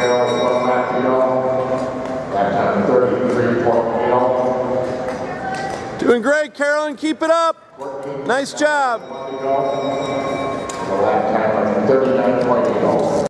Carol that time 33.80. Doing great, Carolyn. Keep it up. Nice job. The lap time of 39.80.